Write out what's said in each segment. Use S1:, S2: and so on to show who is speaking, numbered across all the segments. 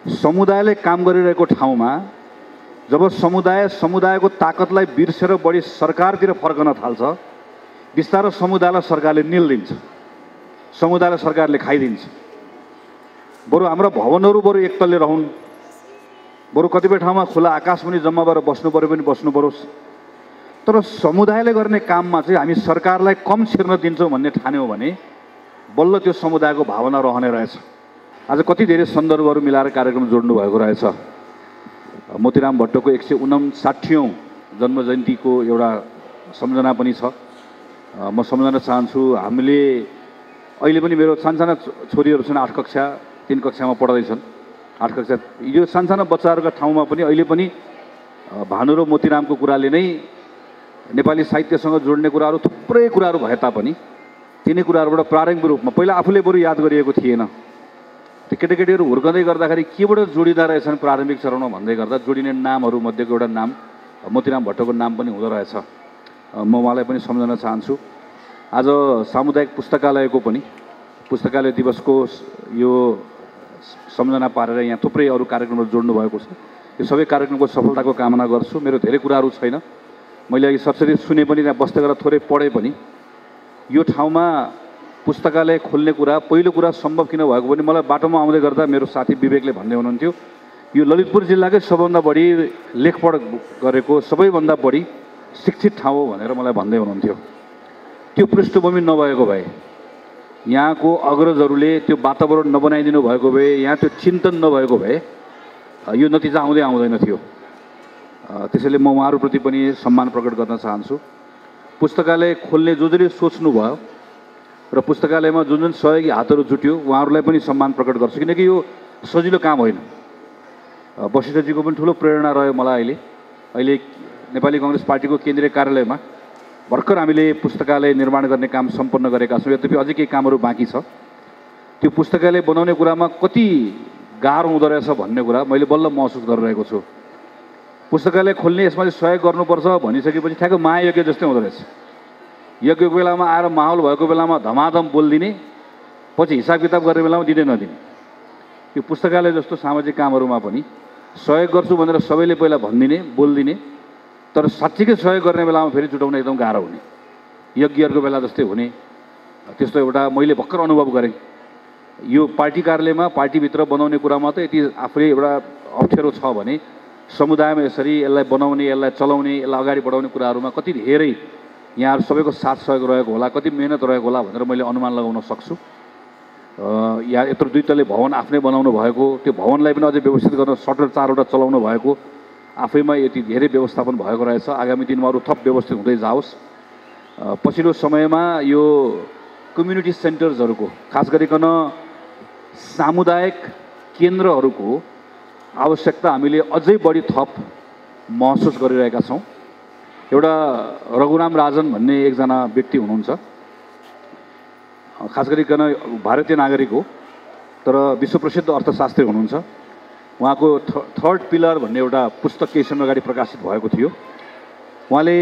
S1: समुदायले काम गरिरहेको ठाउँमा जब समुदायको ताकतलाई बिर्सेर बढी सरकारतिर फर्कन थाल्छ, बिस्तारै समुदायलाई सरकारले निल्दिन्छ, समुदायलाई सरकारले खाइदिन्छ। बरु हाम्रो भवनहरू बरु एकतल्ले रहन्, बरु कतिपय ठाउँमा खुला आकाश पनि जम्मा भएर बस्नु पर्यो पनि बस्नु परोस्, तर समुदायले गर्ने काममा चाहिँ हामी सरकारलाई कम छिर्न दिन्छौँ भन्ने ठान्यौँ भने बल्ल त्यो समुदायको भावना रहने रहेछ। आज कति धेरै सन्दर्भहरू मिलाएर कार्यक्रम जोड्नु भएको रहेछ। मोतीराम भट्टको 159औं जन्म जयन्तीको एउटा सम्झना पनि छ। म सम्झन चाहन्छु, हामीले अहिले पनि मेरो सानसाना छोरीहरू छन्, 8 कक्षा 3 कक्षामा पढ्दैछन्। 8 कक्षा यो सानसाना बच्चाहरूका ठाउँमा पनि अहिले पनि भानु र मोतीरामको कुराले नै नेपाली साहित्यसँग जोड्ने कुराहरू थुप्रै कुराहरू भए तापनि तिनै कुराहरूबाट प्रारम्भिक रूपमा पहिला आफूले बरु याद गरिएको थिएन। त्यो केटाकेटीहरू हुर्कँदै गर्दाखेरि केबाट जोडिँदा रहेछन् प्रारम्भिक चरणमा भन्दै गर्दा जोडिने नामहरू मध्येको एउटा नाम मोतीराम भट्टको नाम पनि हुँदो रहेछ। म उहाँलाई पनि सम्झन चाहन्छु। आज सामुदायिक पुस्तकालयको पनि पुस्तकालय दिवसको यो सम्झना पारेर यहाँ थुप्रै अरू कार्यक्रमहरू जोड्नु भएको छ। यो सबै कार्यक्रमको सफलताको कामना गर्छु। मेरो धेरै कुराहरू छैन, मैले अघि सरसरी सुने पनि, त्यहाँ बस्दै गरेर थोरै पढेँ पनि। यो ठाउँमा पुस्तकालय खोल्ने कुरा पहिलो कुरा सम्भव किन भएको पनि मलाई बाटोमा आउँदै गर्दा मेरो साथी विवेकले भन्दै हुनुहुन्थ्यो, यो ललितपुर जिल्लाकै सबभन्दा बढी लेखपढ गरेको सबैभन्दा बढी शिक्षित ठाउँ हो भनेर मलाई भन्दै हुनुहुन्थ्यो। त्यो पृष्ठभूमि नभएको भए, यहाँको अग्रजहरूले त्यो वातावरण नबनाइदिनु भएको भए, यहाँ त्यो चिन्तन नभएको भए यो नतिजा आउँदैन थियो। त्यसैले म उहाँहरूप्रति पनि सम्मान प्रकट गर्न चाहन्छु। पुस्तकालय खोल्ने जसले सोच्नुभयो र पुस्तकालयमा जुन सहयोगी हातहरू जुट्यो उहाँहरूलाई पनि सम्मान प्रकट गर्छु, किनकि यो सजिलो काम होइन। वशिष्ठजीको पनि ठुलो प्रेरणा रह्यो मलाई। अहिले नेपाली कङ्ग्रेस पार्टीको केन्द्रीय कार्यालयमा भर्खर हामीले पुस्तकालय निर्माण गर्ने काम सम्पन्न गरेका छौँ। यद्यपि अझै केही कामहरू बाँकी छ। त्यो पुस्तकालय बनाउने कुरामा कति गाह्रो हुँदो रहेछ भन्ने कुरा मैले बल्ल महसुस गरिरहेको छु। पुस्तकालय खोल्ने यसमा सहयोग गर्नुपर्छ भनिसकेपछि ठ्याक्क महायज्ञ जस्तै हुँदो रहेछ। यज्ञको बेलामा आएर माहौल भएको बेलामा धमाधम बोलिदिने, पछि हिसाब किताब गर्ने बेलामा दिँदै नदिने। यो पुस्तकालय जस्तो सामाजिक कामहरूमा पनि सहयोग गर्छु भनेर सबैले पहिला भनिदिने, बोलिदिने, तर साँच्चीकै सहयोग गर्ने बेलामा फेरि जुटाउन एकदम गाह्रो हुने, यज्ञहरूको बेला जस्तै हुने, त्यस्तो एउटा मैले भर्खर अनुभव गरेँ। यो पार्टी कार्यालयमा पार्टीभित्र बनाउने कुरामा त यति आफूले एउटा अप्ठ्यारो छ भने समुदायमा यसरी यसलाई बनाउने, यसलाई चलाउने, यसलाई अगाडि बढाउने कुराहरूमा कति धेरै यहाँहरू सबैको साथ सहयोग रहेको होला, कति मेहनत रहेको होला भनेर मैले अनुमान लगाउन सक्छु। यहाँ यत्रो 2 तले भवन आफ्नै बनाउनु भएको, त्यो भवनलाई पनि अझै व्यवस्थित गर्न सटर 4वटा चलाउनु भएको आफैमा यति धेरै व्यवस्थापन भएको रहेछ। आगामी दिनमा अरू थप व्यवस्थित हुँदै जाओस्। पछिल्लो समयमा यो कम्युनिटी सेन्टर्सहरूको, खास गरिकन सामुदायिक केन्द्रहरूको आवश्यकता हामीले अझै बढी थप महसुस गरिरहेका छौँ। एउटा रघुराम राजन भन्ने एकजना व्यक्ति हुनुहुन्छ, खास गरिकन भारतीय नागरिक हो तर विश्वप्रसिद्ध अर्थशास्त्री हुनुहुन्छ। उहाँको थर्ड पिलर भन्ने एउटा पुस्तक केही समय अगाडि प्रकाशित भएको थियो। उहाँले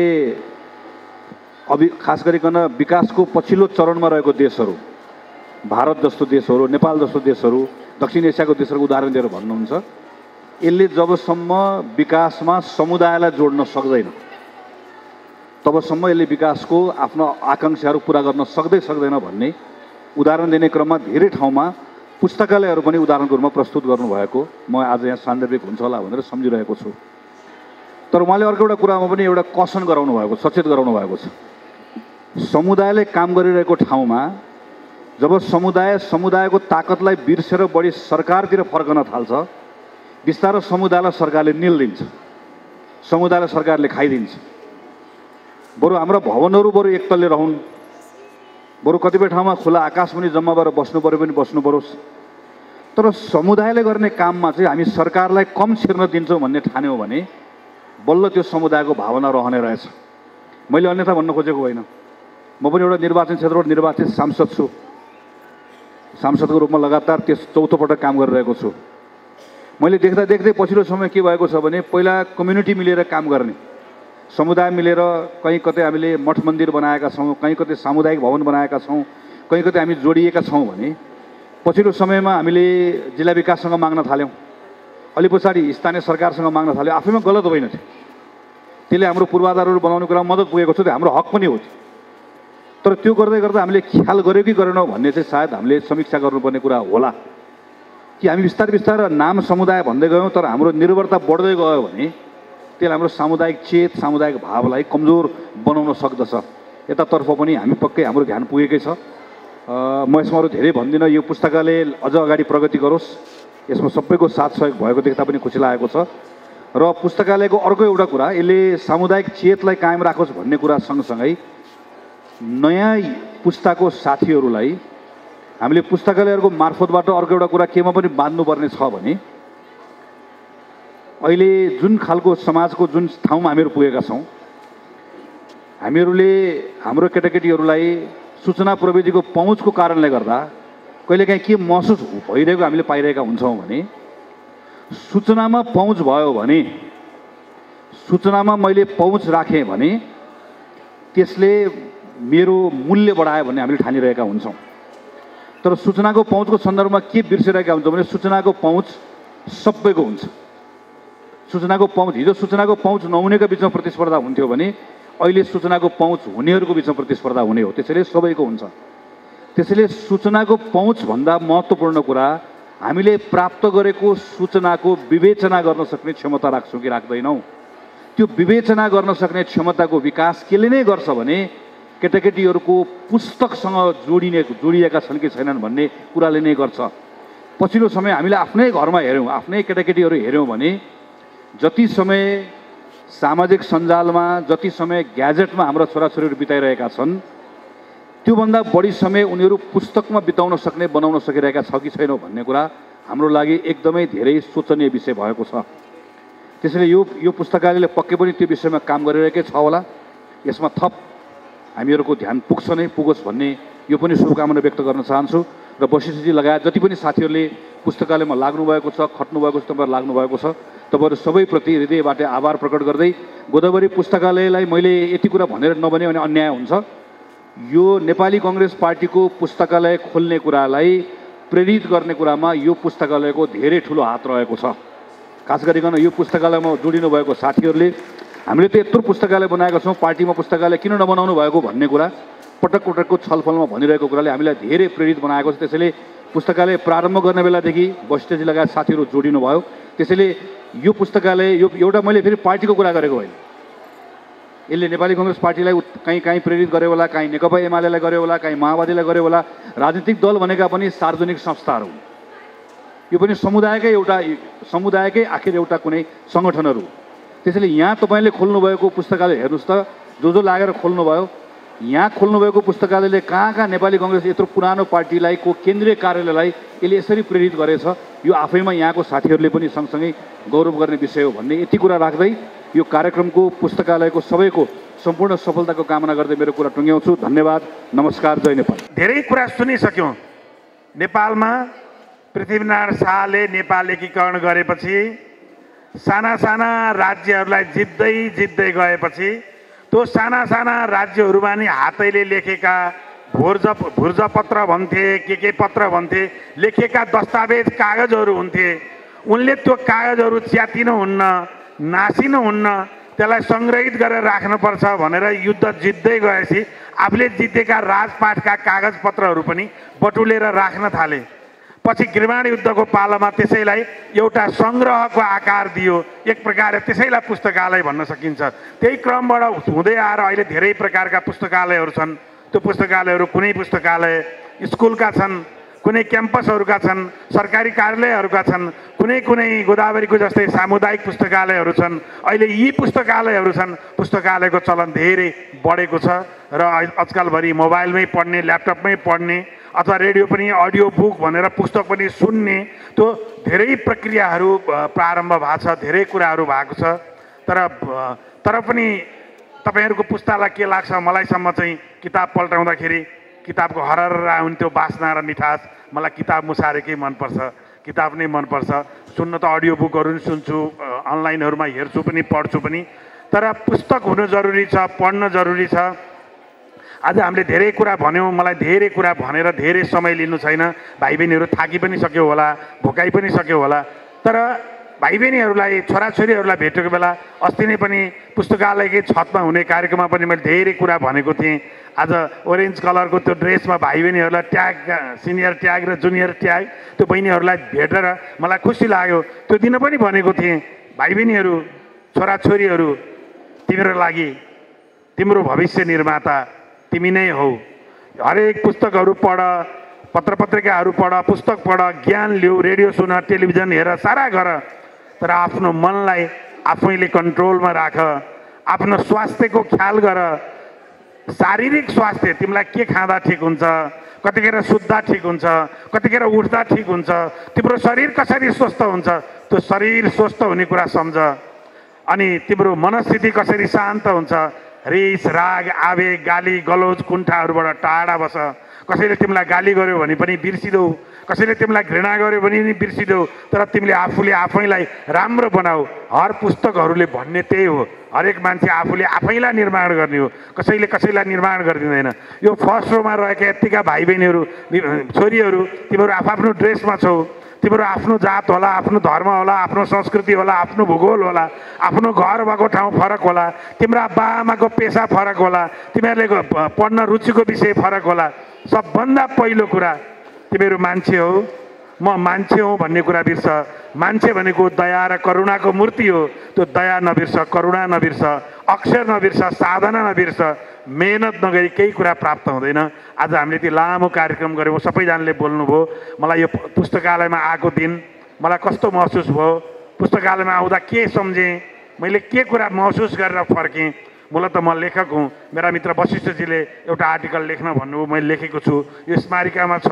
S1: खास गरिकन विकासको पछिल्लो चरणमा रहेको देशहरू, भारत जस्तो देशहरू, नेपाल जस्तो देशहरू, दक्षिण एसियाको देशहरूको उदाहरण दिएर भन्नुहुन्छ, यसले जबसम्म विकासमा समुदायलाई जोड्न सक्दैन तबसम्म यसले विकासको आफ्नो आकाङ्क्षाहरू पुरा गर्न सक्दैन भन्ने उदाहरण दिने क्रममा धेरै ठाउँमा पुस्तकालयहरू पनि उदाहरणको रूपमा प्रस्तुत गर्नुभएको म आज यहाँ सान्दर्भिक हुन्छ होला भनेर सम्झिरहेको छु। तर उहाँले अर्को एउटा कुरामा पनि एउटा कसन गराउनु भएको, सचेत गराउनु भएको छ। समुदायले काम गरिरहेको ठाउँमा जब समुदायको ताकतलाई बिर्सेर बढी सरकारतिर फर्कन थाल्छ, बिस्तारै समुदायलाई सरकारले निल्दिन्छ, समुदायलाई सरकारले खाइदिन्छ। बरु हाम्रो भवनहरू बरु एकतल्ले रहन्, बरु कतिपय ठाउँमा खुला आकाश पनि जम्मा भएर बस्नु पर्यो पनि बस्नु परोस्, तर समुदायले गर्ने काममा चाहिँ हामी सरकारलाई कम छिर्न दिन्छौँ भन्ने ठान्यौँ भने बल्ल त्यो समुदायको भावना रहने रहेछ। मैले अन्यथा भन्न खोजेको होइन। म पनि एउटा निर्वाचन क्षेत्रबाट निर्वाचित सांसद छु। सांसदको रूपमा लगातार त्यस 4थो पटक काम गरिरहेको छु। मैले देख्दै पछिल्लो समय के भएको छ भने पहिला कम्युनिटी मिलेर काम गर्ने, समुदाय मिलेर कहीँ कतै हामीले मठ मन्दिर बनाएका छौँ, कहीँ कतै सामुदायिक भवन बनाएका छौँ, कहीँ कतै हामी जोडिएका छौँ भने पछिल्लो समयमा हामीले जिल्ला विकाससँग माग्न थाल्यौँ। अलि पछाडि स्थानीय सरकारसँग माग्न थाल्यो आफैमा गलत होइन थियो। त्यसले हाम्रो पूर्वाधारहरू बनाउने कुरामा मद्दत पुगेको छ, त्यो हाम्रो हक पनि हो। तर त्यो गर्दै गर्दा हामीले ख्याल गर्यो कि गरेनौँ भन्ने चाहिँ सायद हामीले समीक्षा गर्नुपर्ने कुरा होला कि हामी बिस्तारै बिस्तारै नाम समुदाय भन्दै गयौँ तर हाम्रो निर्भरता बढ्दै गयो भने त्यसले हाम्रो सामुदायिक चेत सामुदायिक भावलाई कमजोर बनाउन सक्दछ। यतातर्फ पनि हामी पक्कै हाम्रो ध्यान पुगेकै छ। म यसमा अरू धेरै भन्दिनँ। यो पुस्तकालय अझ अगाडि प्रगति गरोस्, यसमा सबैको साथ सहयोग भएको देख्दा पनि खुसी लागेको छ। र पुस्तकालयको अर्को एउटा कुरा, यसले सामुदायिक चेतलाई कायम राखोस् भन्ने कुरा सँगसँगै नयाँ पुस्ताको साथीहरूलाई हामीले पुस्तकालयहरूको मार्फतबाट अर्को एउटा कुरा केमा पनि बाँध्नुपर्ने छ भने अहिले जुन खालको समाजको जुन ठाउँमा हामीहरू पुगेका छौँ, हामीहरूले हाम्रो केटाकेटीहरूलाई सूचना प्रविधिको पहुँचको कारणले गर्दा कहिलेकाहीँ के महसुस भइरहेको हामीले पाइरहेका हुन्छौँ भने सूचनामा पहुँच भयो भने, सूचनामा मैले पहुँच राखेँ भने त्यसले मेरो मूल्य बढायो भन्ने हामीले ठानिरहेका हुन्छौँ। तर सूचनाको पहुँचको सन्दर्भमा के बिर्सिरहेका हुन्छौँ भने सूचनाको पहुँच सबैको हुन्छ। सूचनाको पहुँच, हिजो सूचनाको पहुँच नहुनेको बिचमा प्रतिस्पर्धा हुन्थ्यो भने अहिले सूचनाको पहुँच हुनेहरूको बिचमा प्रतिस्पर्धा हुने हो। त्यसैले सबैको हुन्छ। त्यसैले सूचनाको पहुँचभन्दा महत्त्वपूर्ण कुरा हामीले प्राप्त गरेको सूचनाको विवेचना गर्न सक्ने क्षमता राख्छौँ कि राख्दैनौँ। त्यो विवेचना गर्न सक्ने क्षमताको विकास केले नै गर्छ भने केटाकेटीहरूको पुस्तकसँग जोडिएका छन् कि छैनन् भन्ने कुराले नै गर्छ। पछिल्लो समय हामीले आफ्नै घरमा हेऱ्यौँ, आफ्नै केटाकेटीहरू हेऱ्यौँ भने जति समय सामाजिक सञ्जालमा, जति समय ग्याजेटमा हाम्रा छोराछोरीहरू बिताइरहेका छन् त्योभन्दा बढी समय उनीहरू पुस्तकमा बिताउन सक्ने बनाउन सकिरहेका छ कि छैन भन्ने कुरा हाम्रो लागि एकदमै धेरै सोचनीय विषय भएको छ। त्यसैले यो पुस्तकालयले पक्कै पनि त्यो विषयमा काम गरिरहेकै छ होला। यसमा थप हामीहरूको ध्यान पुग्छ नै पुगोस् भन्ने यो पनि शुभकामना व्यक्त गर्न चाहन्छु। र वशिष्ठजी लगायत जति पनि साथीहरूले पुस्तकालयमा लाग्नुभएको छ, खट्नुभएको छ, तपाईँहरू लाग्नुभएको छ, तपाईँहरू सबैप्रति हृदयबाट आभार प्रकट गर्दै गोदावरी पुस्तकालयलाई मैले यति कुरा भनेर नभने भने अन्याय हुन्छ। यो नेपाली कङ्ग्रेस पार्टीको पुस्तकालय खोल्ने कुरालाई प्रेरित गर्ने कुरामा यो पुस्तकालयको धेरै ठुलो हात रहेको छ। खास गरिकन यो पुस्तकालयमा जोडिनु भएको साथीहरूले हामीले त यत्रो पुस्तकालय बनाएका छौँ, पार्टीमा पुस्तकालय किन नबनाउनु भएको भन्ने कुरा पटक पटकको छलफलमा भनिरहेको कुराले हामीलाई धेरै प्रेरित बनाएको छ। त्यसैले पुस्तकालय प्रारम्भ गर्ने बेलादेखि वशिष्ठजी लगायत साथीहरू जोडिनु भयो। त्यसैले यो पुस्तकालय यो एउटा मैले फेरि पार्टीको कुरा गरेको होइन, यसले नेपाली कङ्ग्रेस पार्टीलाई कहीँ प्रेरित गर्यो होला, कहीँ नेकपा एमालेलाई गर्यो होला, कहीँ माओवादीलाई गर्यो होला। राजनीतिक दल भनेका पनि सार्वजनिक संस्थाहरू हुन्। यो पनि समुदायकै आखिर एउटा कुनै सङ्गठनहरू। त्यसैले यहाँ तपाईँले खोल्नुभएको पुस्तकालय हेर्नुहोस् त, जो लागेर खोल्नुभयो, यहाँ खोल्नुभएको पुस्तकालयले कहाँ नेपाली कङ्ग्रेस यत्रो पुरानो पार्टीलाई को केन्द्रीय कार्यालयलाई यसले यसरी प्रेरित गरेछ, यो आफैमा यहाँको साथीहरूले पनि सँगसँगै गौरव गर्ने विषय हो भन्ने यति कुरा राख्दै यो कार्यक्रमको पुस्तकालयको सबैको सम्पूर्ण सफलताको कामना गर्दै मेरो कुरा टुङ्ग्याउँछु। धन्यवाद, नमस्कार, जय नेपाल।
S2: धेरै कुरा सुनिसक्यौँ। नेपालमा पृथ्वीनारायण शाहले नेपाल एकीकरण गरेपछि साना साना राज्यहरूलाई जित्दै गएपछि त्यो साना साना राज्यहरूमा नि हातैले लेखेका भुर्जपत्र भन्थे, के पत्र भन्थे, लेखेका दस्तावेज कागजहरू हुन्थे। उनले त्यो कागजहरू च्यातिनुहुन्न, नासिनुहुन्न, त्यसलाई सङ्ग्रहित गरेर राख्नुपर्छ भनेर युद्ध जित्दै गएपछि आफूले जितेका राजपाटका कागजपत्रहरू पनि बटुलेर राख्न थाले। पछि गृहण युद्धको पालामा त्यसैलाई एउटा सङ्ग्रहको आकार दियो। एक प्रकारले त्यसैलाई पुस्तकालय भन्न सकिन्छ। त्यही क्रमबाट हुँदै आएर अहिले धेरै प्रकारका पुस्तकालयहरू छन्। त्यो पुस्तकालयहरू कुनै पुस्तकालय स्कुलका छन्, कुनै क्याम्पसहरूका छन्, सरकारी कार्यालयहरूका छन्, कुनै गोदावरीको जस्तै सामुदायिक पुस्तकालयहरू छन्। अहिले यी पुस्तकालयहरू छन्। पुस्तकालयको चलन धेरै बढेको छ र आजकलभरि मोबाइलमै पढ्ने, ल्यापटपमै पढ्ने अथवा रेडियो पनि अडियो बुक भनेर पुस्तक पनि सुन्ने, त्यो धेरै प्रक्रियाहरू प्रारम्भ भएको छ, धेरै कुराहरू भएको छ। तर पनि तपाईँहरूको पुस्तालाई के लाग्छ, मलाईसम्म चाहिँ किताब पल्टाउँदाखेरि किताबको हरर हुन्थ्यो बास्ना र मिठास। मलाई किताब मुसारेकै मनपर्छ, किताब नै मनपर्छ। सुन्न त अडियो बुकहरू पनि सुन्छु, अनलाइनहरूमा हेर्छु पनि, पढ्छु पनि। तर पुस्तक हुनु जरुरी छ, पढ्न जरुरी छ। आज हामीले धेरै कुरा भन्यौँ, मलाई धेरै कुरा भनेर धेरै समय लिनु छैन। भाइ बहिनीहरू थाकि पनि सक्यो होला, भोकाइ पनि सक्यो होला। तर भाइ बहिनीहरूलाई छोराछोरीहरूलाई भेटेको बेला अस्ति नै पनि पुस्तकालयकै छतमा हुने कार्यक्रममा पनि मैले धेरै कुरा भनेको थिएँ। आज ओरेन्ज कलरको त्यो ड्रेसमा भाइ बहिनीहरूलाई ट्याग, सिनियर ट्याग र जुनियर ट्याग, त्यो बहिनीहरूलाई भेटेर मलाई खुसी लाग्यो। त्यो दिन पनि भनेको थिएँ, भाइ बहिनीहरू, छोराछोरीहरू, तिम्रो लागि, तिम्रो भविष्य निर्माता तिमी नै हौ। हरेक पुस्तकहरू पढ, पत्र पत्रिकाहरू पढ, पुस्तक पढ, ज्ञान लिऊ, रेडियो सुन, टेलिभिजन हेर, सारा गर, तर आफ्नो मनलाई आफैले कन्ट्रोलमा राख। आफ्नो स्वास्थ्यको ख्याल गर। शारीरिक स्वास्थ्य, तिमीलाई के खाँदा ठिक हुन्छ, कतिखेर सुत्दा ठिक हुन्छ, कतिखेर उठ्दा ठिक हुन्छ, तिम्रो शरीर कसरी स्वस्थ हुन्छ, त्यो शरीर स्वस्थ हुने कुरा सम्झ। अनि तिम्रो मनस्थिति कसरी शान्त हुन्छ, रिस, राग, आवेग, गाली गलौज, कुण्ठाहरूबाट टाढा बस। कसैले तिमीलाई गाली गर्यो भने पनि बिर्सिदेऊ, कसैले तिमीलाई घृणा गर्यो भने पनि बिर्सिदेऊ, तर तिमीले आफूले आफैलाई राम्रो बनाऊ। हर पुस्तकहरूले भन्ने त्यही हो, हरेक मान्छे आफूले आफैलाई निर्माण गर्ने हो, कसैले कसैलाई निर्माण गरिदिँदैन। यो फर्स्ट रोमा रहेका यत्तिका भाइ बहिनीहरू, छोरीहरू, तिमीहरू आफ्नो ड्रेसमा छौ, तिम्रो आफ्नो जात होला, आफ्नो धर्म होला, आफ्नो संस्कृति होला, आफ्नो भूगोल होला, आफ्नो घर भएको ठाउँ फरक होला, तिम्रा बाआमाको पेसा फरक होला, तिमीहरूले पढ्न रुचिको विषय फरक होला। सबभन्दा पहिलो कुरा, तिमीहरू मान्छे हो, म मान्छे हुँ भन्ने कुरा बिर्स। मान्छे भनेको दया र करुणाको मूर्ति हो। त्यो दया नबिर्स, करुणा नबिर्स, अक्षर नबिर्स, साधना नबिर्स। मेहनत नगरी केही कुरा प्राप्त हुँदैन। आज हामीले त्यो लामो कार्यक्रम गऱ्यौँ, सबैजनाले बोल्नुभयो। मलाई यो पुस्तकालयमा आएको दिन मलाई कस्तो महसुस भयो, पुस्तकालयमा आउँदा के सम्झेँ, मैले के कुरा महसुस गरेर फर्केँ। मूलत म लेखक हुँ। मेरा मित्र वशिष्ठजीले एउटा आर्टिकल लेख्न भन्नुभयो, मैले लेखेको छु, यो स्मारिकामा छ।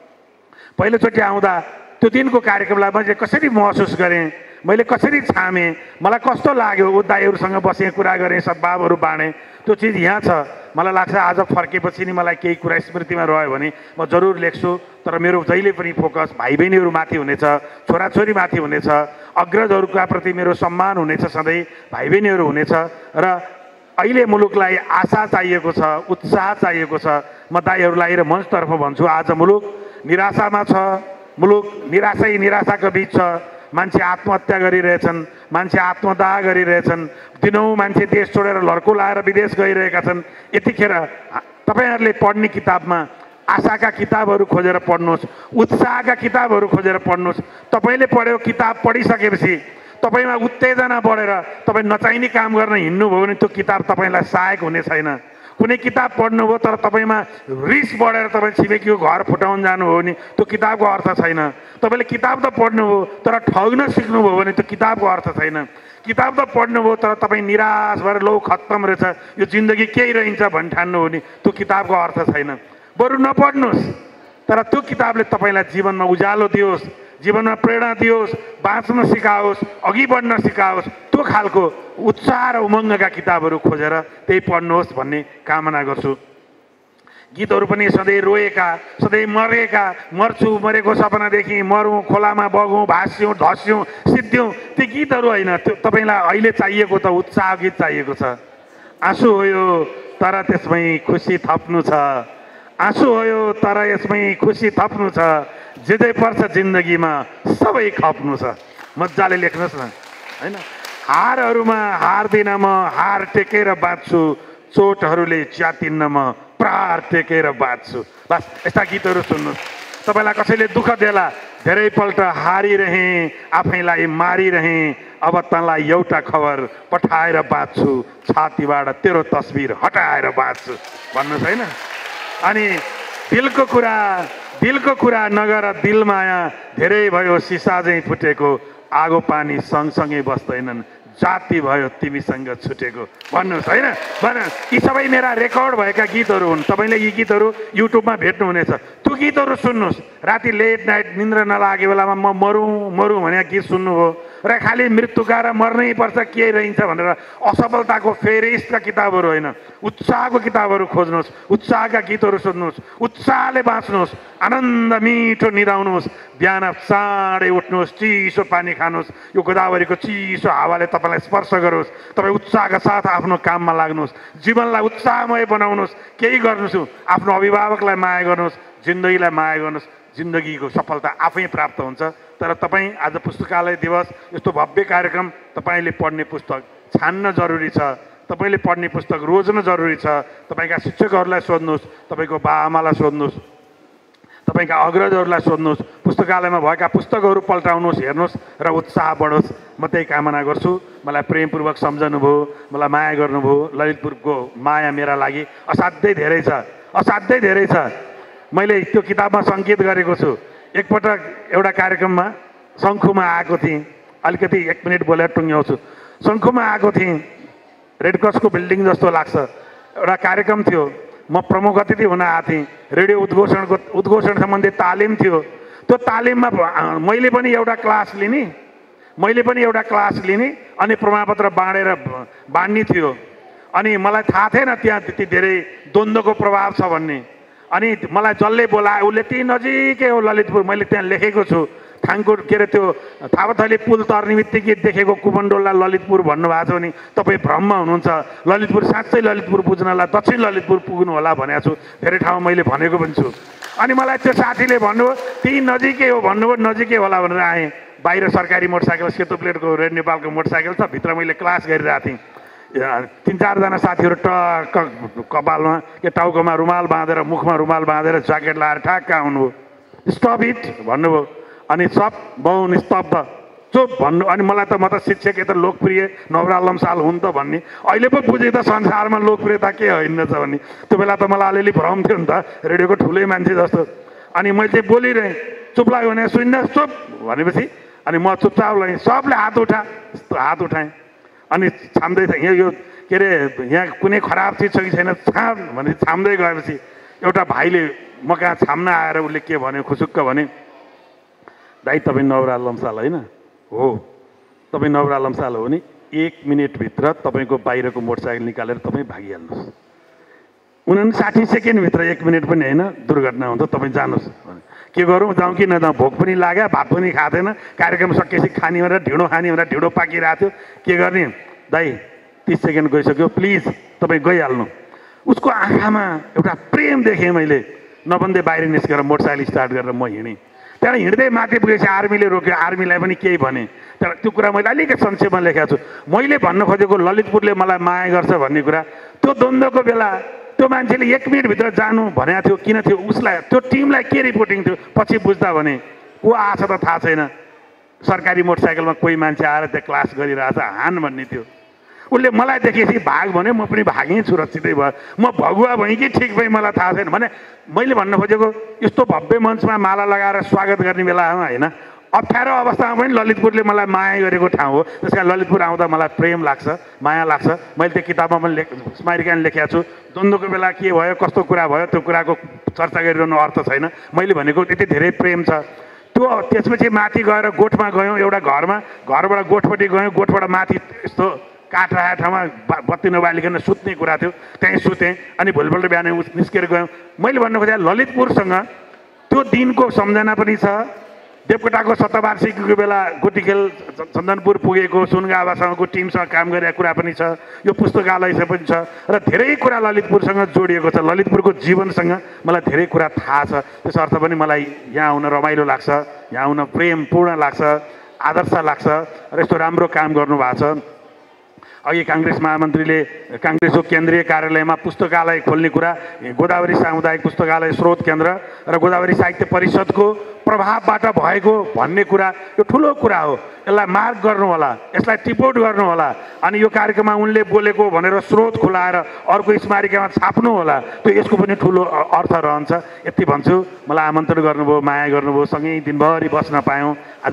S2: पहिलोचोटि आउँदा त्यो दिनको कार्यक्रमलाई मैले कसरी महसुस गरेँ, मैले कसरी छामेँ, मलाई कस्तो लाग्यो, दाइहरूसँग बसेँ, कुरा गरेँ, सद्भावहरू बाँडेँ, त्यो चिज यहाँ छ। मलाई लाग्छ आज फर्केपछि नि मलाई केही कुरा स्मृतिमा रह्यो भने म जरुर लेख्छु। तर मेरो जहिले पनि फोकस भाइ बहिनीहरूमाथि हुनेछ, छोराछोरीमाथि हुनेछ, अग्रजहरूका प्रति मेरो सम्मान हुनेछ, सधैँ भाइ बहिनीहरू हुनेछ। र अहिले मुलुकलाई आशा चाहिएको छ, उत्साह चाहिएको छ। म दाइहरूलाई र मञ्चतर्फ भन्छु, आज मुलुक निराशामा छ, मुलुक निराशाको बिच छ। मान्छे आत्महत्या गरिरहेछन्, मान्छे आत्मदाह गरिरहेछन्, दिनौँ मान्छे देश छोडेर लड्को लाएर विदेश गइरहेका छन्। यतिखेर तपाईँहरूले पढ्ने किताबमा आशाका किताबहरू खोजेर पढ्नुहोस्, उत्साहका किताबहरू खोजेर पढ्नुहोस्। तपाईँले पढ्यो, किताब पढिसकेपछि तपाईँमा उत्तेजना बढेर तपाईँ नचाहिने काम गर्न हिँड्नुभयो भने त्यो किताब तपाईँलाई सहायक हुने छैन। कुनै किताब पढ्नुभयो तर तपाईँमा रिस बढेर तपाईँ छिमेकीको घर फुटाउन जानुभयो भने त्यो किताबको अर्थ छैन। तपाईँले किताब त पढ्नुभयो तर ठग्न सिक्नुभयो भने त्यो किताबको अर्थ छैन। किताब त पढ्नुभयो तर तपाईँ निराश भएर लौ खत्तम रहेछ, यो जिन्दगी केही रहन्छ भन्ने ठान्नु हो भने त्यो किताबको अर्थ छैन। बरु नपढ्नुहोस्, तर त्यो किताबले तपाईँलाई जीवनमा उज्यालो दियोस्, जीवनमा प्रेरणा दियोस्, बाँच्न सिकाओस्, अघि बढ्न सिकाओस्। त्यो खालको उत्साह र उमङ्गका किताबहरू खोजेर त्यही पढ्नुहोस् भन्ने कामना गर्छु। गीतहरू पनि सधैँ रोएका, सधैँ मरेका, मर्छु मरेको सपना देखेँ, मरौँ, खोलामा बगौँ, भास्यौँ, धस्यौँ, सिद्ध्यौँ, ती गीतहरू होइन। त्यो तपाईँलाई अहिले चाहिएको त उत्साह गीत चाहिएको छ। आँसु होयो तर त्यसमै खुसी थप्नु छ, आँसु होयो तर यसमै खुसी थप्नु छ, जे जे पर्छ जिन्दगीमा सबै खप्नु छ। मजाले लेख्नुहोस् न, होइन? हारहरूमा हार्दिन म, हार टेकेर बाँच्छु, चोटहरूले च्यातिन्न म, प्रार टेकेर बाँच्छु। बस यस्ता गीतहरू सुन्नुहोस्। तपाईँलाई कसैले दुःख देला, धेरैपल्ट हारिरहेँ, आफैलाई मारिरहेँ, अब तँलाई एउटा खबर पठाएर बाँच्छु, छातीबाट तेरो तस्बिर हटाएर बाँच्छु भन्नुहोस्, होइन? अनि दिलको कुरा नगर दिलमाया, धेरै भयो सिसा चाहिँ फुटेको, आगो पानी सँगसँगै बस्दैनन्, जाति भयो तिमीसँग छुटेको भन्नुहोस्, होइन? यी सबै मेरा रेकर्ड भएका गीतहरू हुन्। तपाईँले यी गीतहरू युट्युबमा भेट्नुहुनेछ। त्यो गीतहरू सुन्नुहोस्। राति लेट नाइट निन्द्रा नलागेको बेलामा म मरौँ भनेर गीत सुन्नुभयो र खालि मृत्युका र मर्नै पर्छ के रहन्छ भनेर असफलताको फेरिस्टका किताबहरू होइन, उत्साहको किताबहरू खोज्नुहोस्, उत्साहका गीतहरू सुन्नुहोस्, उत्साहले बाँच्नुहोस्, आनन्द मिठो निदाउनुहोस्, बिहान चाँडै उठ्नुहोस्, चिसो पानी खानुहोस्, यो गोदावरीको चिसो हावाले तपाईँलाई स्पर्श गरोस्, तपाईँ उत्साहका साथ आफ्नो काममा लाग्नुहोस्, जीवनलाई उत्साहमय बनाउनुहोस्, केही गर्नुहोस्, आफ्नो अभिभावकलाई माया गर्नुहोस्, जिन्दगीलाई माया गर्नुहोस्, जिन्दगीको सफलता आफै प्राप्त हुन्छ। तर तपाईँ आज पुस्तकालय दिवस यस्तो भव्य कार्यक्रम, तपाईँले पढ्ने पुस्तक छान्न जरुरी छ, तपाईँले पढ्ने पुस्तक रोज्न जरुरी छ। तपाईँका शिक्षकहरूलाई सोध्नुहोस्, तपाईँको बाआमालाई सोध्नुहोस्, तपाईँका अग्रजहरूलाई सोध्नुहोस्, पुस्तकालयमा भएका पुस्तकहरू पल्टाउनुहोस्, हेर्नुहोस् र उत्साह बढोस्। म त्यही कामना गर्छु। मलाई प्रेमपूर्वक सम्झनुभयो, मलाई माया गर्नुभयो। ललितपुरको माया मेरा लागि असाध्यै धेरै छ, असाध्यै धेरै छ। मैले त्यो किताबमा सङ्केत गरेको छु। एकपटक एउटा कार्यक्रममा शङ्खुमा आएको थिएँ, अलिकति 1 मिनट बोलेर टुङ्ग्याउँछु। शङ्खुमा आएको थिएँ, रेड क्रसको बिल्डिङ जस्तो लाग्छ, एउटा कार्यक्रम थियो। म प्रमुख अतिथि हुन आएको थिएँ। रेडियो उद्घोषण सम्बन्धी तालिम थियो। त्यो तालिममा मैले पनि एउटा क्लास लिने अनि प्रमाणपत्र बाँड्ने थियो। अनि मलाई थाहा थिएन त्यहाँ त्यति धेरै द्वन्द्वको प्रभाव छ भन्ने। अनि मलाई जसले बोलायो उसले त्यही नजिकै हो ललितपुर, मैले त्यहाँ लेखेको छु। थाङको के अरे त्यो थापाथली पुल तर्ने बित्तिकै देखेको कुपनडोला ललितपुर भन्नुभएको छ भने तपाईँ भ्रममा हुनुहुन्छ। ललितपुर साँच्चै ललितपुर बुझ्नलाई दक्षिण ललितपुर पुग्नु होला भनेको छु। धेरै ठाउँ मैले भनेको पनि छु। अनि मलाई त्यो साथीले भन्नुभयो त्यही नजिकै हो भन्नुभयो, नजिकै होला भनेर आएँ। बाहिर सरकारी मोटरसाइकल सेतो प्लेटको रेड नेपालको मोटरसाइकल छ, भित्र मैले क्लास गरिरहेको थिएँ। 3-4 जना साथीहरू टक्क कपालमा के टाउकोमा रुमाल बाँधेर, मुखमा रुमाल बाँधेर, ज्याकेट लाएर ठ्याक्क आउनुभयो। स्टप इट भन्नुभयो। अनि सब बाहुन स्तब्ध, चुप भन्नु। अनि मलाई त म त शिक्षक यता लोकप्रिय नवराल लम्साल हुन् त भन्ने। अहिले पो बुझेँ त संसारमा लोकप्रियता के होइन छ भन्ने। त्यो बेला त मलाई अलिअलि भ्रम थियो नि त, रेडियोको ठुलै मान्छे जस्तो। अनि मैले चाहिँ बोलिरहेँ, चुप लाग्यो भने सुन्नुहोस् चुप भनेपछि अनि म चुपचाप लगेँ। सबले हात उठाएँ। अनि छाम्दै थिएँ, यो के अरे यहाँ कुनै खराब चिज छ कि छैन छाम भने छाम्दै गएपछि एउटा भाइले म कहाँ छाम्न आएर उसले के भन्यो, खुसुक्क भने, दाइ तपाईँ नवराल लम्साल होइन? हो। तपाईँ नवराल लम्साल हो भने 1 मिनटभित्र तपाईँको बाहिरको मोटरसाइकल निकालेर तपाईँ भागिहाल्नुहोस्। 59 सेकेन्डभित्र 1 मिनट पनि होइन, दुर्घटना हुन्छ, तपाईँ जानुहोस्। के गरौँ, जाउँ कि नजाउँ? भोक पनि लाग्यो, भात पनि खाएको थिएन, कार्यक्रम सकेपछि खाने भनेर ढिँडो खाने भनेर ढिँडो पाकिरहेको थियो। के गर्ने दाइ, 30 सेकेन्ड गइसक्यो, प्लिज तपाईँ गइहाल्नु। उसको आँखामा एउटा प्रेम देखेँ मैले। नभन्दै बाहिर निस्केर मोटरसाइकल स्टार्ट गरेर म हिँडेँ। त्यहाँ हिँड्दै माथि पुगेपछि आर्मीले रोक्यो। आर्मीलाई पनि केही भने। तर त्यो कुरा मैले अलिकति संक्षेपमा लेखेको छु। मैले भन्न खोजेको ललितपुरले मलाई माया गर्छ भन्ने कुरा, त्यो द्वन्द्वको बेला त्यो मान्छेले 1 मिनटभित्र जानु भनेको थियो। किन थियो? उसलाई त्यो टिमलाई के रिपोर्टिङ थियो पछि बुझ्दा भने को आछ त थाहा छैन। सरकारी मोटरसाइकलमा कोही मान्छे आएर त्यहाँ क्लास गरिरहेछ, हान भन्ने थियो। उसले मलाई देखेपछि भाग भने म पनि भागेँ, सुरक्षितै भयो। म भगुवा भएँ कि ठिक भएँ मलाई थाहा छैन भने। मैले भन्न खोजेको यस्तो भव्य मञ्चमा माला लगाएर स्वागत गर्ने बेलामा होइन, अप्ठ्यारो अवस्थामा पनि ललितपुरले मलाई माया गरेको ठाउँ हो। त्यस कारण ललितपुर आउँदा मलाई प्रेम लाग्छ, माया लाग्छ। मैले त्यो किताबमा पनि स्मारिकामा लेखेको छु। द्वन्द्वको बेला के भयो, कस्तो कुरा भयो, त्यो कुराको चर्चा गरिरहनु अर्थ छैन। मैले भनेको त्यति धेरै प्रेम छ। त्यो त्यसपछि माथि गएर गोठमा गयौँ, एउटा घरबाट गोठपट्टि गयौँ। गोठबाट माथि यस्तो काठ राखेको ठाउँमा बत्ती नबालिकन सुत्ने कुरा थियो, त्यहीँ सुतेँ। अनि भोलिपल्ट बिहान निस्केर गयौँ। मैले भन्नु खोजेँ ललितपुरसँग त्यो दिनको सम्झना पनि छ। देवकोटाको शतवार्षिकीको बेला गोटीखेल चन्दनपुर पुगेको सुनगावासँगको टिमसँग काम गरेको कुरा पनि छ। यो पुस्तकालय पनि छ र धेरै कुरा ललितपुरसँग जोडिएको छ। ललितपुरको जीवनसँग मलाई धेरै कुरा थाहा छ। त्यस अर्थ पनि मलाई यहाँ आउन रमाइलो लाग्छ, यहाँ आउन प्रेमपूर्ण लाग्छ, आदर्श लाग्छ र यस्तो राम्रो काम गर्नुभएको छ। अघि काङ्ग्रेस महामन्त्रीले काङ्ग्रेसको केन्द्रीय कार्यालयमा पुस्तकालय खोल्ने कुरा, गोदावरी सामुदायिक पुस्तकालय स्रोत केन्द्र र गोदावरी साहित्य परिषदको प्रभावबाट भएको भन्ने कुरा यो ठुलो कुरा हो। यसलाई मार्क गर्नु होला, यसलाई टिपोट गर्नु होला। अनि यो कार्यक्रममा उनले बोलेको भनेर स्रोत खुलाएर अर्को स्मारिकामा छाप्नु होला। त्यो यसको पनि ठुलो अर्थ रहन्छ। यति भन्छु। मलाई आमन्त्रण गर्नुभयो, माया गर्नुभयो, सँगै दिनभरि बस्न पायौँ। आज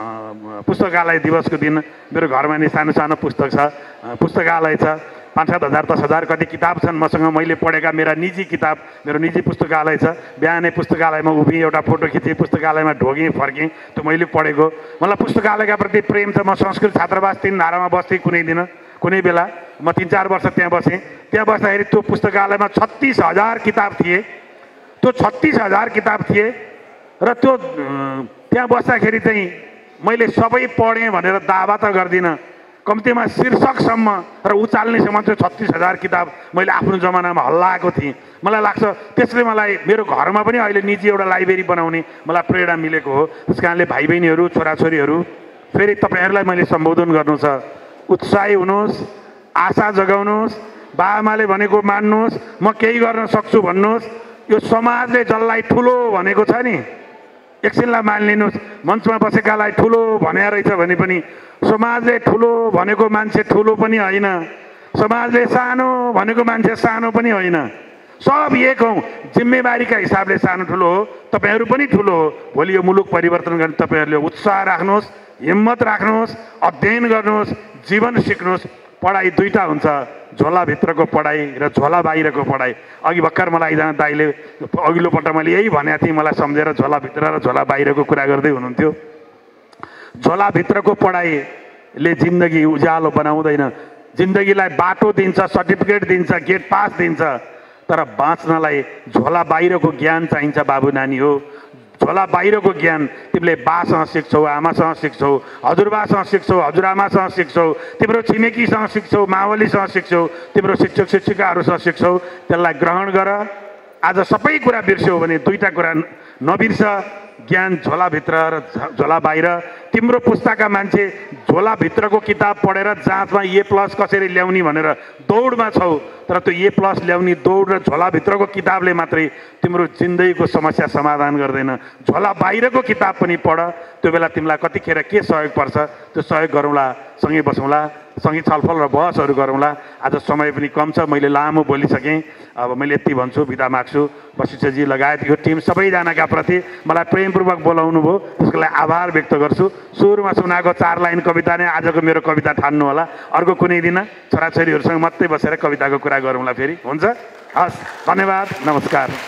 S2: पुस्तकालय दिवसको दिन मेरो घरमा नि सानो सानो पुस्तक छ, पुस्तकालय छ। 5-7 हजार 10 हजार कति किताब छन् मसँग। मैले पढेका मेरा निजी किताब, मेरो निजी पुस्तकालय छ। बिहानै पुस्तकालयमा उभिएँ, एउटा फोटो खिचेँ, पुस्तकालयमा ढोगेँ, फर्केँ। त्यो मैले पढेको। मलाई पुस्तकालयका प्रति प्रेम छ। म संस्कृत छात्रावास 3 धारामा बस्थेँ कुनै दिन, कुनै बेला। म 3-4 वर्ष त्यहाँ बसेँ। त्यहाँ बस्दाखेरि त्यो पुस्तकालयमा 36,000 किताब थिए। त्यो 36,000 किताब थिए र त्यो त्यहाँ बस्दाखेरि चाहिँ मैले सबै पढेँ भनेर दावा त गर्दिनँ। कम्तीमा शीर्षकसम्म र उचाल्नेसम्म चाहिँ 36,000 किताब मैले आफ्नो जमानामा हल्लाएको थिएँ। मलाई लाग्छ त्यसले मलाई मेरो घरमा पनि अहिले निजी एउटा लाइब्रेरी बनाउने मलाई प्रेरणा मिलेको हो। त्यस कारणले भाइ बहिनीहरू, छोराछोरीहरू, फेरि तपाईँहरूलाई मैले सम्बोधन गर्नु छ। उत्साही हुनुहोस्, आशा जगाउनुहोस्, बाआमाले भनेको मान्नुहोस्, म केही गर्न सक्छु भन्नुहोस्। यो समाजले जसलाई ठुलो भनेको छ नि, एकछिनलाई मानिलिनुहोस्, मञ्चमा बसेकालाई ठुलो भने रहेछ भने पनि समाजले ठुलो भनेको मान्छे ठुलो पनि होइन, समाजले सानो भनेको मान्छे सानो पनि होइन। सब एक हौ, जिम्मेवारीका हिसाबले सानो ठुलो हो, तपाईँहरू पनि ठुलो हो। भोलि यो मुलुक परिवर्तन गर्ने तपाईँहरूले उत्साह राख्नुहोस्, हिम्मत राख्नुहोस्, अध्ययन गर्नुहोस्, जीवन सिक्नुहोस्। पढाइ दुईटा हुन्छ, झोलाभित्रको पढाइ र झोला बाहिरको पढाइ। अघि भर्खर मलाई एकजना दाइले अघिल्लोपल्ट मैले यही भनेको थिएँ, मलाई सम्झेर झोलाभित्र र झोला बाहिरको कुरा गर्दै हुनुहुन्थ्यो। झोलाभित्रको पढाइले जिन्दगी उज्यालो बनाउँदैन, जिन्दगीलाई बाटो दिन्छ, सर्टिफिकेट दिन्छ, गेट पास दिन्छ, तर बाँच्नलाई झोला बाहिरको ज्ञान चाहिन्छ बाबु नानी हो। झोला बाहिरको ज्ञान तिमीले बासँग सिक्छौ, आमासँग सिक्छौ, हजुरबासँग सिक्छौ, हजुरआमासँग सिक्छौ, तिम्रो छिमेकीसँग सिक्छौ, मावलीसँग सिक्छौ, तिम्रो शिक्षक शिक्षिकाहरूसँग सिक्छौ। त्यसलाई ग्रहण गर। आज सबै कुरा बिर्स्यौ भने दुईटा कुरा नबिर्स, ज्ञान झोलाभित्र र झोला बाहिर। तिम्रो पुस्ताका मान्छे झोलाभित्रको किताब पढेर जाँचमा A+ कसरी ल्याउने भनेर दौडमा छौ, तर त्यो A+ ल्याउने दौड र झोलाभित्रको किताबले मात्रै तिम्रो जिन्दगीको समस्या समाधान गर्दैन। झोला बाहिरको किताब पनि पढ, त्यो बेला तिमीलाई कतिखेर के सहयोग पर्छ त्यो सहयोग गरौँला, सँगै बसौँला, सँगै छलफल र बहसहरू गरौँला। आज समय पनि कम छ, मैले लामो बोलिसकेँ। अब मैले यति भन्छु, बिदा माग्छु। वशिष्ठजी लगायत यो टिम सबैजनाका प्रति मलाई प्रेमपूर्वक बोलाउनु भयो, त्यसको लागि आभार व्यक्त गर्छु। सुरुमा सुनाएको 4 लाइन कविता नै आजको मेरो कविता ठान्नु होला। अर्को कुनै दिन छोराछोरीहरूसँग मात्रै बसेर कविताको कुरा गरौँला फेरि, हुन्छ? हस्, धन्यवाद, नमस्कार।